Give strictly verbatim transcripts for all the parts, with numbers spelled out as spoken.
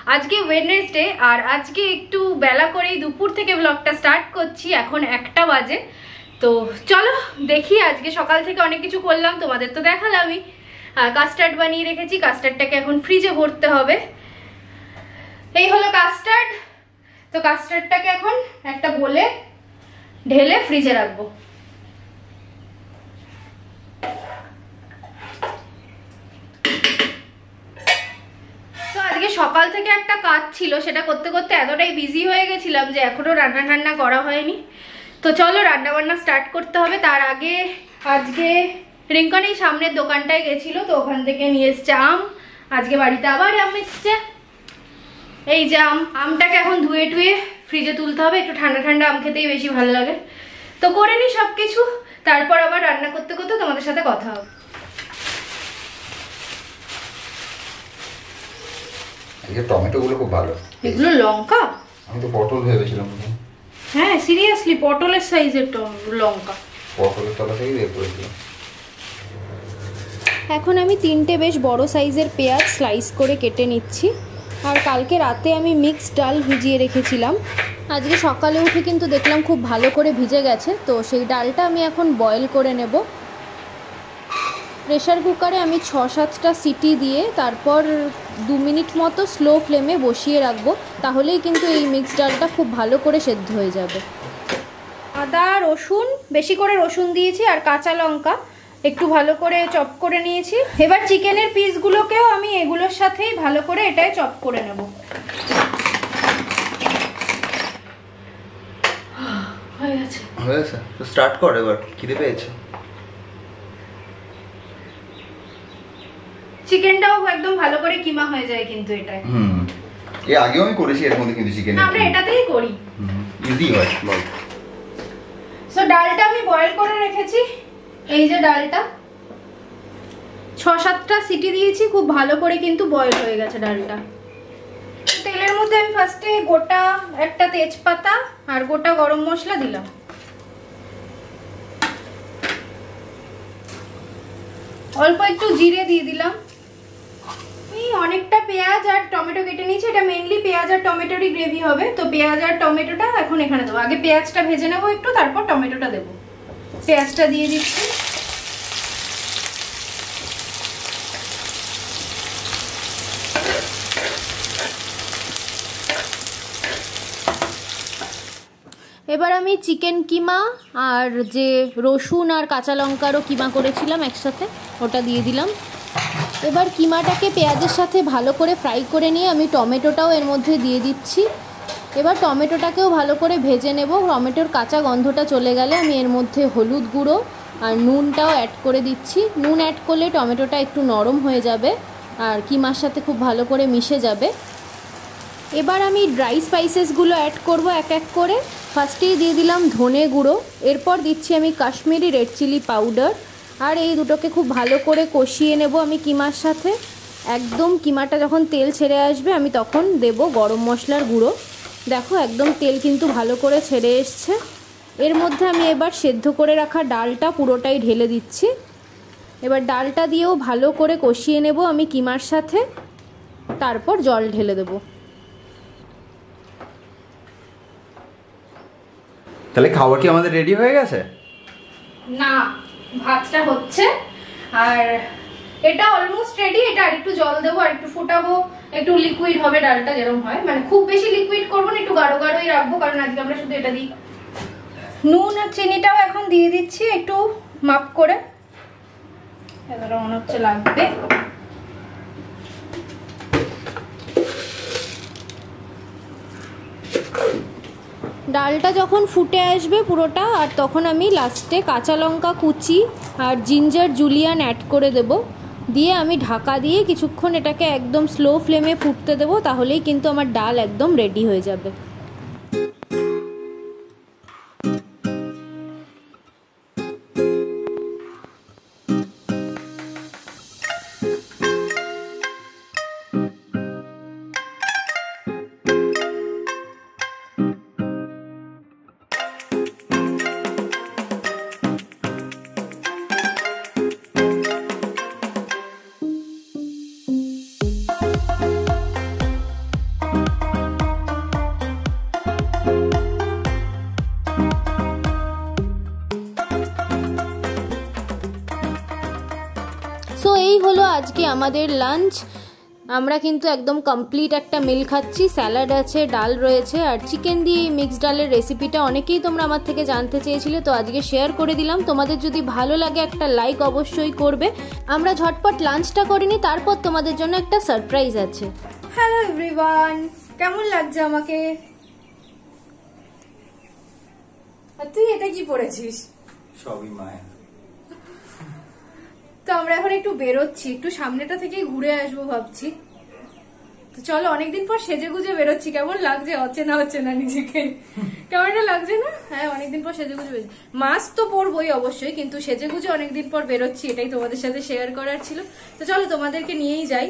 আজকে ওয়েডনেসডে আর আজকে একটু বেলা করেই দুপুর থেকে ব্লগটা স্টার্ট করছি। এখন একটা বাজে। তো চলো দেখি, আজকে সকাল থেকে অনেক কিছু করলাম, তোমাদের তো দেখালামই। কাস্টার্ড বানিয়ে রেখেছি, কাস্টার্ডটাকে এখন ফ্রিজে ভরতে হবে। এই হলো কাস্টার্ড। তো কাস্টার্ডটাকে এখন একটা বলে ঢেলে ফ্রিজে রাখবো। আজকে সকাল থেকে একটা কাজ ছিল, সেটা করতে করতে এতটাই বিজি হয়ে গেছিলাম যে এখনো রান্না টান্না করা হয়নি। তো চলো রান্না বান্না স্টার্ট করতে হবে। তার আগে আজকে রিঙ্কন এই সামনের দোকানটায় গেছিল, তো ওখান থেকে নিয়ে এসছে আম। আজকে বাড়িতে আবার আম এসছে। এই যে আম, আমটাকে এখন ধুয়ে টুয়ে ফ্রিজে তুলতে হবে। একটু ঠান্ডা ঠান্ডা আম খেতেই বেশি ভালো লাগে। তো করে নি সব কিছু, তারপর আবার রান্না করতে করতে তোমাদের সাথে কথা হবে। এই টমেটো গুলো খুব ভালো। এগুলো লঙ্কা? আমি তো পটল ভেবেছিলাম। হ্যাঁ সিরিয়াসলি পটলের সাইজের লঙ্কা, পটলের তলা থেকে বের করেছিলাম। এখন আমি তিনটে বেশ বড় সাইজের পেঁয়াজ স্লাইস করে কেটে নিচ্ছি। আর কালকে রাতে আমি মিক্সড ডাল ভিজিয়ে রেখেছিলাম। আজকে সকালে উঠে কিন্তু দেখলাম খুব ভালো করে ভিজে গেছে। তো সেই ডালটা আমি এখন বয়েল করে নেব। প্রেশার কুকারে আমি ছ সাতটা সিটি দিয়ে তারপর দু মিনিট মতো স্লো ফ্লেমে বসিয়ে রাখবো। তাহলেই কিন্তু এই মিক্সড ডালটা খুব ভালো করে সেদ্ধ হয়ে যাবে। আদা রসুন, বেশি করে রসুন দিয়েছি, আর কাঁচা লঙ্কা একটু ভালো করে চপ করে নিয়েছি। এবার চিকেনের পিসগুলোকেও আমি এগুলোর সাথেই ভালো করে এটাই চপ করে নেব। হয়ে গেছে হয়ে গেছে তো স্টার্ট কর এবার, খিদে পেয়েছে। চিকেনটাও একদম ভালো করে কিমা হয়ে যায় কিন্তু এটাই। হুম, এর আগেও আমি করেছি এর মধ্যে, কিন্তু চিকেন আমরা এটাতেই করি, ইজি হয়। বল। সো ডালটা আমি বয়েল করে রেখেছি। এই যে ডালটা ছ সাতটা সিটি দিয়েছি, খুব ভালো করে কিন্তু বয়েল হয়ে গেছে ডালটা। তেলের মধ্যে আমি ফার্স্টে গোটা একটা তেজপাতা আর গোটা গরম মশলা দিলাম। অল্প একটু জিরে দিয়ে দিলাম। এই অনেকটা পেঁয়াজ আর টমেটো কেটে নিয়েছি। এটা মেইনলি পেঁয়াজ আর টমেটোরই গ্রেভি হবে। তো পেঁয়াজ আর টমেটোটা এখন এখানে দেবো। আগে পেঁয়াজটা ভেজে নেবো একটু, তারপর টমেটোটা দেবো। পেঁয়াজটা দিয়ে দিচ্ছি। এবার আমি চিকেন কিমা আর যে রসুন আর কাঁচা লঙ্কারও কিমা করেছিলাম একসাথে, ওটা দিয়ে দিলাম। এবার কিমাটাকে পেঁয়াজের সাথে ভালো করে ফ্রাই করে নিয়ে আমি টমেটোটাও এর মধ্যে দিয়ে দিচ্ছি। এবার টমেটোটাকেও ভালো করে ভেজে নেব। টমেটোর কাঁচা গন্ধটা চলে গেলে আমি এর মধ্যে হলুদ গুঁড়ো আর নুনটাও অ্যাড করে দিচ্ছি। নুন অ্যাড করলে টমেটোটা একটু নরম হয়ে যাবে আর কিমার সাথে খুব ভালো করে মিশে যাবে। এবার আমি ড্রাই স্পাইসেসগুলো অ্যাড করব এক এক করে। ফার্স্টেই দিয়ে দিলাম ধনে গুঁড়ো, এরপর দিচ্ছি আমি কাশ্মীরি রেড চিলি পাউডার। আর এই দুটোকে খুব ভালো করে কষিয়ে নেব আমি কিমার সাথে। একদম কিমাটা যখন তেল ছেড়ে আসবে আমি তখন দেব গরম মশলার গুঁড়ো। দেখো একদম তেল কিন্তু ভালো করে ছেড়ে এসছে। এর মধ্যে আমি এবার সেদ্ধ করে রাখা ডালটা পুরোটাই ঢেলে দিচ্ছি। এবার ডালটা দিয়েও ভালো করে কষিয়ে নেব আমি কিমার সাথে, তারপর জল ঢেলে দেব। তাহলে খাবার কি আমাদের রেডি হয়ে গেছে? না, ভাতটা হচ্ছে আর এটা অলমোস্ট রেডি। এটা আরেকটু জল দেবো, আর একটু ফোটাবো, একটু লিকুইড হবে ডালটা যেরকম হয়। মানে খুব বেশি লিকুইড করবো না, একটু গাঢ় গাঢ়ই রাখবো, কারণ আজকে আমরা শুধু এটা দিই। নুন আর চিনিটাও এখন দিয়ে দিচ্ছি একটু মাপ করে। এবার মনে হচ্ছে লাগবে। ডালটা যখন ফুটে আসবে পুরোটা, আর তখন আমি লাস্টে কাঁচা লঙ্কা কুচি আর জিঞ্জার জুলিয়ান অ্যাড করে দেব। দিয়ে আমি ঢাকা দিয়ে কিছুক্ষণ এটাকে একদম স্লো ফ্লেমে ফুটতে দেবো। তাহলেই কিন্তু আমার ডাল একদম রেডি হয়ে যাবে। আজকে আমাদের লাঞ্চ। আমরা কিন্তু একদম কমপ্লিট একটা মিল খাচ্ছি, স্যালাড আছে, ডাল রয়েছে, আর চিকেন দিয়ে মিক্সড ডালের রেসিপিটা অনেকেই তোমরা আমার থেকে জানতে চেয়েছিলে, তো আজকে শেয়ার করে দিলাম। তোমাদের যদি ভালো লাগে একটা লাইক অবশ্যই করবে। আমরা ঝটপট লাঞ্চটা করিনি, তারপর তোমাদের জন্য একটা সারপ্রাইজ আছে। হ্যালো এভরিওয়ান, কেমন লাগছে আমাকে? আর তুই এটা কি পরেছিস? সবই মায়া। তো আমরা এখন একটু বেরোচ্ছি, একটু সামনেটা থেকেই ঘুরে আসবো ভাবছি। তো চলো, অনেকদিন পর সেজে গুজে বেরোচ্ছি। কেমন লাগছে? অচেনা অচেনা নিজেকে কেমন একটা লাগছে না? হ্যাঁ, অনেকদিন পর সেজে গুজে বেরোচ্ছি। মাস্ক তো পরবোই অবশ্যই, কিন্তু সেজে গুজে অনেকদিন পর বেরোচ্ছি, এটাই তোমাদের সাথে শেয়ার করার ছিল। তো চলো তোমাদেরকে নিয়েই যাই।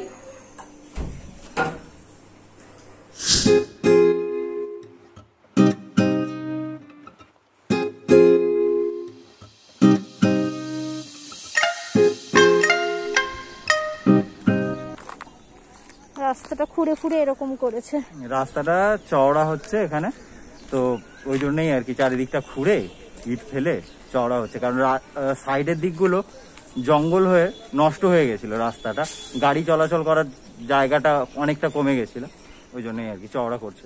রাস্তাটা খুঁড়ে খুঁড়ে এরকম করেছে। রাস্তাটা চওড়া হচ্ছে এখানে, তো ওই জন্যই আর কি চারিদিকটা খুঁড়ে ইট ফেলে চওড়া হচ্ছে, কারণ সাইডের দিকগুলো জঙ্গল হয়ে নষ্ট হয়ে গেছিল, রাস্তাটা গাড়ি চলাচল করার জায়গাটা অনেকটা কমে গেছিল, ওই জন্যই আর কি চওড়া করছে।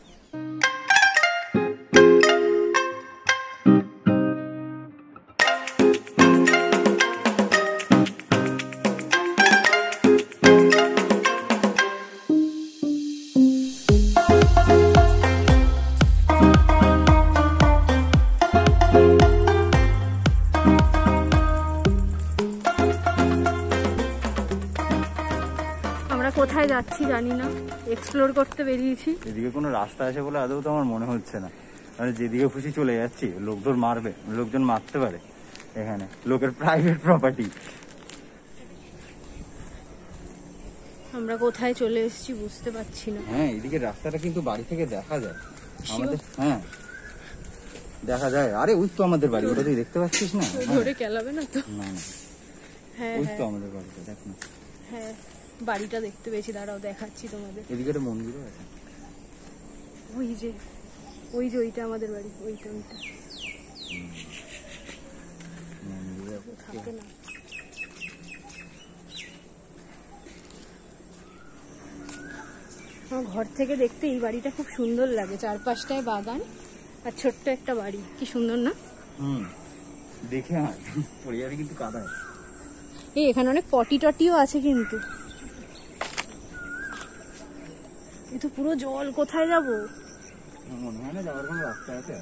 কোথায় যাচ্ছি জানি না, এক্সপ্লোর করতে বেরিয়েছি। এদিকে কোনো রাস্তা আছে বলে আদৌ তো আমার মনে হচ্ছে না, মানে যেদিকে খুশি চলে যাচ্ছি, লোকজন মারবে, লোকজন মারতে পারে, এখানে লোকের প্রাইভেট প্রপার্টি। আমরা কোথায় চলে এসেছি বুঝতে পারছি না। হ্যাঁ, এদিকে রাস্তাটা কিন্তু বাড়ি থেকে দেখা যায় আমাদের। হ্যাঁ, দেখা যায়। আরে ওই তো আমাদের বাড়ি, ওটা তুই দেখতে পাচ্ছিস না? ধরে কেলাবে না তো? না না, হ্যাঁ ওই তো আমাদের বাড়িটা, দেখ না। হ্যাঁ, বাড়িটা দেখতে পেয়েছি, দাঁড়াও দেখাচ্ছি তোমাদের। এদিকে একটা মন্দিরও আছে, ওই যে ওই যে ওইটা আমাদের বাড়ি, ওইটা ওইটা থাকে না। আমার ঘর থেকে দেখতে এই বাড়িটা খুব সুন্দর লাগে, চারপাশটায় বাগান আর ছোট্ট একটা বাড়ি, কি সুন্দর না? হুম, দেখে আর পড়ে যাবে কিন্তু কাদায়। এই এখানে অনেক পটি টটিও আছে, কিন্তু এ তো পুরো জল, কোথায় যাব? মনে হয় না যাওয়ার কোনো রাস্তা আছে,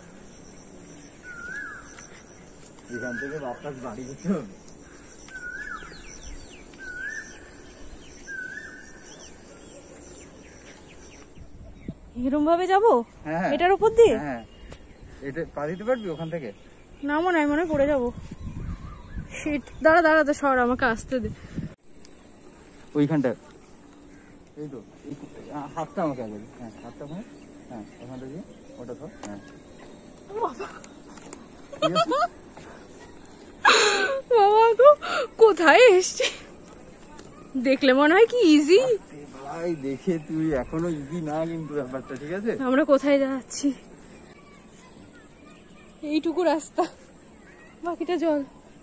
এখান থেকে বাপটাস বাড়ি যেতে হবে। এরকম ভাবে যাবো হ্যাঁ, এটার উপর দিয়ে? হ্যাঁ, এটা পা দিতে পারবি ওখান থেকে? না মনে হয়, মনে পড়ে যাবো। শিট, দাঁড়া দাঁড়া তো, সর, আমাকে আসতে দে। ওইখানটা, এই তো হাতটা আমাকে আগে, হ্যাঁ হাতটা ওখানে, হ্যাঁ ওখানটা দিয়ে ওটা ধর। হ্যাঁ, বাবা গো, কোথায় এসছি? দেখলে মনে হয় কি ইজি। ভাই দেখে তুই এখনো ইজি না কিন্তু ব্যাপারটা, ঠিক আছে? আমরা কোথায় যাচ্ছি? এইটুকু রাস্তা, বাকিটা জল।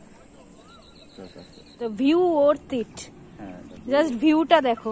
The view worth it, just ভিউটা দেখো।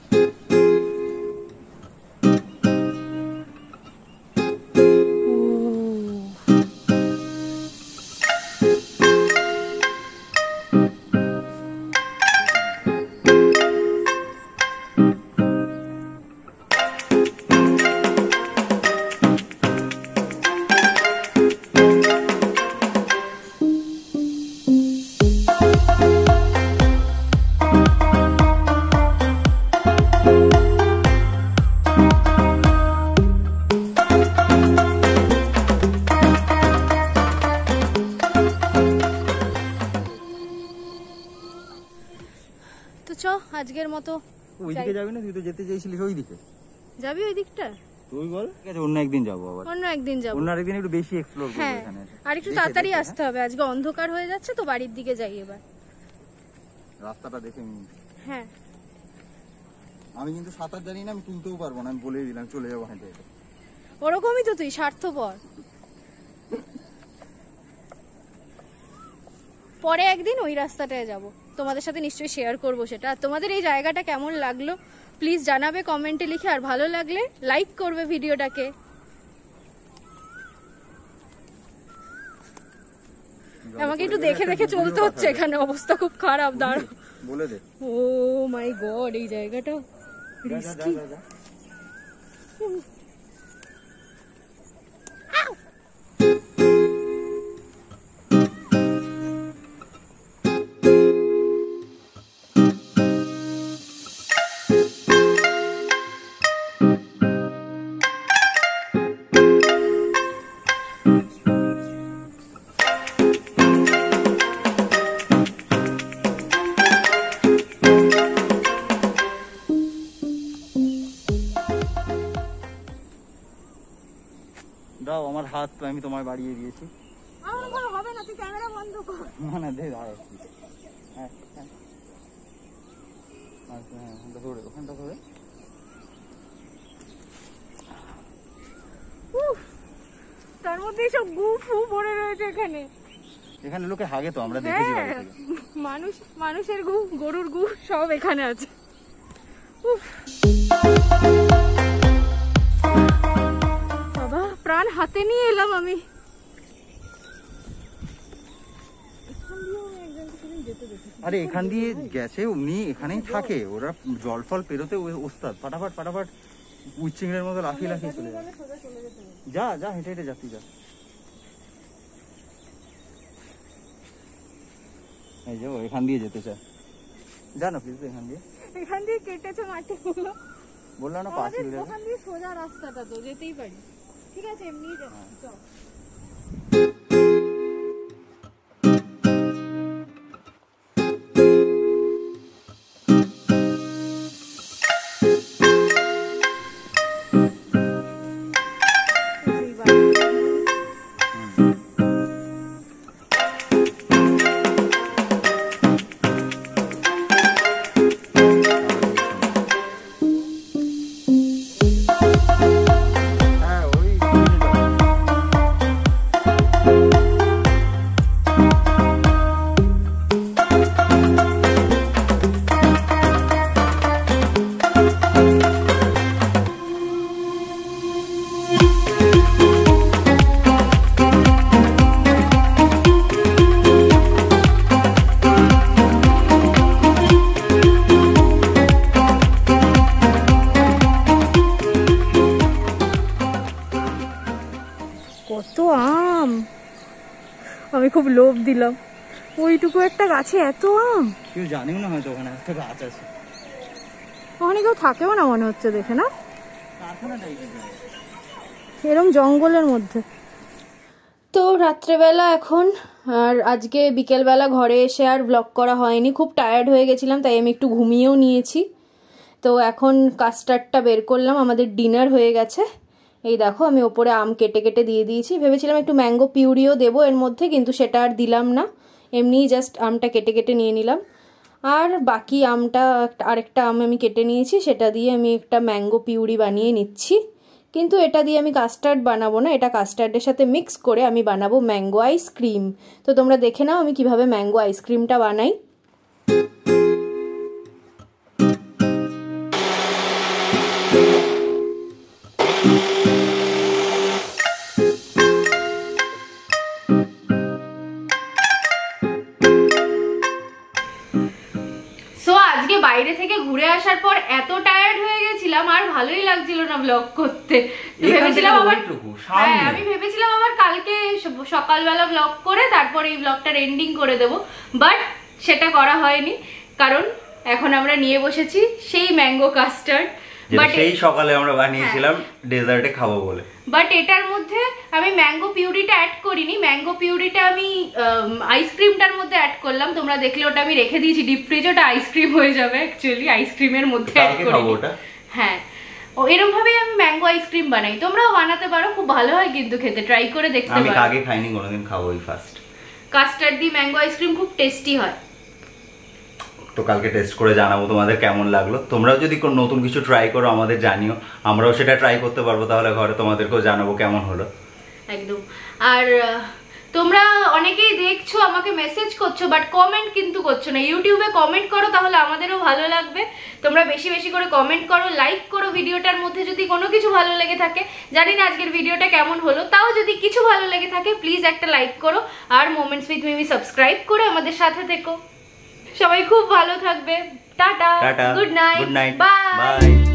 আজকের মতো ওইদিকে যাবি না? তুই তো যেতে চাইছিলিস ওইদিকে। যাবি ওই দিকটা? তুই বল। ঠিক আছে, অন্য একদিন যাবো আবার। অন্য একদিন যাবো। অন্য একদিন একটু বেশি এক্সপ্লোর করব হ্যাঁ, এখানে। আর একটু তাড়াতাড়ি আসতে হবে, আজকে অন্ধকার হয়ে যাচ্ছে তো, বাড়ির দিকে যাই এবার। রাস্তাটা দেখে নিই। হ্যাঁ, আমি কিন্তু সাঁতার জানি না, আমি তুলতেও পারবো না, আমি বলেই দিলাম, চলে যাবো হেঁটে হেঁটে। ওরকমই তো তুই, স্বার্থপর। পরে একদিন ওই রাস্তাটায় যাব, তোমাদের সাথে নিশ্চয়ই শেয়ার করবো সেটা। আর তোমাদের এই জায়গাটা কেমন লাগলো প্লিজ জানাবে কমেন্টে লিখে, আর ভালো লাগলে লাইক করবে ভিডিওটাকে। আমাকে একটু দেখে দেখে চলতে হচ্ছে, এখানে অবস্থা খুব খারাপ। দাঁড়াও বলে দে। ও মাই গড, এই জায়গাটা রিস্কি। দাও আমার হাত, তো আমি তোমায় বাড়িয়ে দিয়েছি। আমার কোনো হবে না, তুই ক্যামেরা বন্ধ কর। না না দে দাও। হ্যাঁ হ্যাঁ আচ্ছা, হ্যাঁ ওখানটা ধরে, ওখানটা ধরে। উফ, তার মধ্যে সব গু ফু পড়ে রয়েছে এখানে। এখানে লোকে হাগে তো, আমরা দেখেছি বাড়ি হ্যাঁ, থেকে। মানুষ, মানুষের গু, গরুর গু সব এখানে আছে। উফ বাবা, প্রাণ হাতে নিয়ে এলাম আমি। আরে এখান দিয়ে গেছে, উনি এখানেই থাকে, ওরা জল ফল পেরোতে ওস্তাদ। ফাটাফাট ফাটাফাট উচ্চিংড়ের মতো লাফিয়ে লাফিয়ে চলে যায়। যা যা হেঁটে হেঁটে যাচ্ছি, যা। এই যে ও এখান দিয়ে যেতে চায়, যা না প্লিজ এখান দিয়ে। এখান দিয়ে কেটেছে মাটি গুলো, বললাম না পাঁচ মিনিট। ওখান দিয়ে সোজা রাস্তাটা তো যেতেই পারি। ঠিক আছে, এমনি যা, চল। হ্যাঁ ওই কত আম, আমি খুব লোভ দিলাম। ওইটুকু একটা গাছে এত আম, কেউ জানেও না হয়তো ওখানে একটা গাছ আছে। ওখানে কেউ থাকেও না মনে হচ্ছে দেখে, না কারখানা টাইপের। এরম জঙ্গলের মধ্যে। তো রাত্রেবেলা এখন, আর আজকে বিকেলবেলা ঘরে এসে আর ব্লগ করা হয়নি, খুব টায়ার্ড হয়ে গেছিলাম, তাই আমি একটু ঘুমিয়েও নিয়েছি। তো এখন কাস্টার্ডটা বের করলাম, আমাদের ডিনার হয়ে গেছে। এই দেখো আমি ওপরে আম কেটে কেটে দিয়ে দিয়েছি, ভেবেছিলাম একটু ম্যাঙ্গো পিউরিও দেবো এর মধ্যে, কিন্তু সেটা আর দিলাম না, এমনিই জাস্ট আমটা কেটে কেটে নিয়ে নিলাম। আর বাকি আমটা, আরেকটা আম আমি কেটে নিয়েছি, সেটা দিয়ে আমি একটা ম্যাঙ্গো পিউরি বানিয়ে নিচ্ছি। কিন্তু এটা দিয়ে আমি কাস্টার্ড বানাবো না, এটা কাস্টার্ডের সাথে মিক্স করে আমি বানাবো ম্যাঙ্গো আইসক্রিম। তো তোমরা দেখে নাও আমি কিভাবে ম্যাঙ্গো আইসক্রিমটা বানাই। সো আজকে বাইরে থেকে ঘুরে আসার পর এত টায়ার্ড হয়ে গেছিলাম, আর ভালোই লাগছিল না ব্লগ করতে। তো ভেবেছিলাম আবার, হ্যাঁ আমি ভেবেছিলাম আবার কালকে স- সকালবেলা ব্লগ করে তারপর এই ব্লগটার এন্ডিং করে দেব, বাট সেটা করা হয়নি, কারণ এখন আমরা নিয়ে বসেছি সেই ম্যাঙ্গো কাস্টার্ড। যেটা সেই সকালে আমরা বানিয়েছিলাম ডেজার্টে খাবো বলে। বাট এটার মধ্যে আমি ম্যাঙ্গো পিউরিটা অ্যাড করিনি, ম্যাঙ্গো পিউরিটা আমি আইসক্রিমটার মধ্যে অ্যাড করলাম। তোমরা দেখলে ওটা আমি রেখে দিয়েছি ডিপ ফ্রিজে, ওটা আইসক্রিম হয়ে যাবে অ্যাকচুয়ালি, আইসক্রিমের মধ্যে অ্যাড কালকে করি। খাবো ওটা। হ্যাঁ, ও এরকম ভাবেই আমি ম্যাঙ্গো আইসক্রিম বানাই, তোমরাও বানাতে পারো, খুব ভালো হয় কিন্তু খেতে, ট্রাই করে দেখতে আমি পারো। আগে খাইনি, কোনোদিন খাবো এই ফার্স্ট। কাস্টার্ড দিয়ে ম্যাঙ্গো আইসক্রিম খুব টেস্টি হয়। তো কালকে টেস্ট করে জানাবো তোমাদের কেমন লাগলো। তোমরাও যদি কোনো নতুন কিছু ট্রাই করো আমাদের জানিও, আমরাও সেটা ট্রাই করতে পারবো, তাহলে ঘরে তোমাদেরকেও জানাবো কেমন হলো। একদম। আর আহ, তোমরা অনেকেই দেখছো, আমাকে মেসেজ করছো, বাট কমেন্ট কিন্তু করছো না। ইউটিউবে কমেন্ট করো, তাহলে আমাদেরও ভালো লাগবে। তোমরা বেশি বেশি করে কমেন্ট করো, লাইক করো ভিডিওটার মধ্যে যদি কোনো কিছু ভালো লেগে থাকে। জানি না আজকের ভিডিওটা কেমন হলো, তাও যদি কিছু ভালো লেগে থাকে প্লিজ একটা লাইক করো, আর মোমেন্টস উইথ মিমি সাবস্ক্রাইব করে আমাদের সাথে থেকো। সবাই খুব ভালো থাকবে। টাটা, টাটা, good night, good night, bye. By.